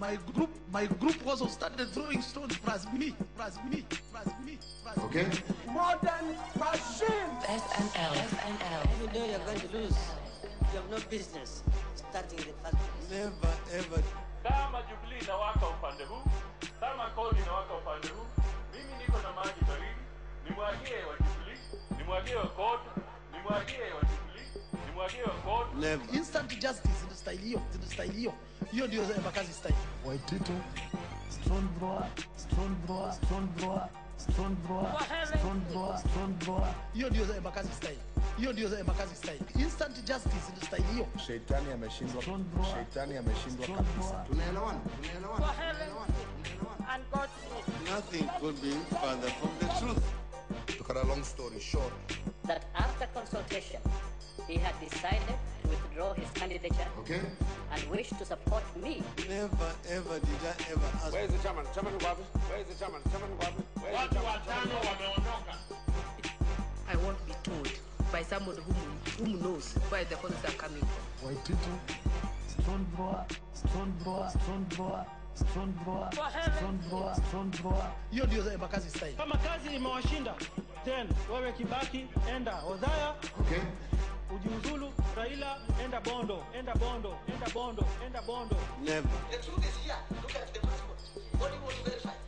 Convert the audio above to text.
my group also started throwing stones plus me. Okay? Modern machine. SNL. You know you're going to lose. You have no business starting the first place. Never ever. Kama Jubilee inawaka upande huu, kama kodi inawaka upande huu, mimi niko na maji baridi, nimwagie wa Jubilee, nimwagie wa kodi, nimwagie wa Jubilee, nimwagie wa kodi. Never. Instant justice in the style hiyo. Hiyo ndio Embakasi style. Waitito, strong drawer. Hiyo ndio Embakasi style. Instant justice in the style hiyo. Shetani ameshindwa kabisa. Tunaelewana. And God said Nothing could be further from the truth. To cut a long story short, that after consultation, he had decided to withdraw his candidature okay? and wished to support me. Never ever did I ever ask. Where is the chairman? Chairman Ngwabi? Where is the chairman? Chairman Ngwabi? Where is the Watu watano wameondoka. I won't be told by somebody whom knows where the funds are coming from. Waitito, strong drawer. Hiyo ndio Embakasi style. Kama kazi imewashinda, then wewe Kibaki enda Odhaya, Okay? ujiuzulu, Raila enda Bondo. Never. The truth is here. Look at the passport. What do you want to verify?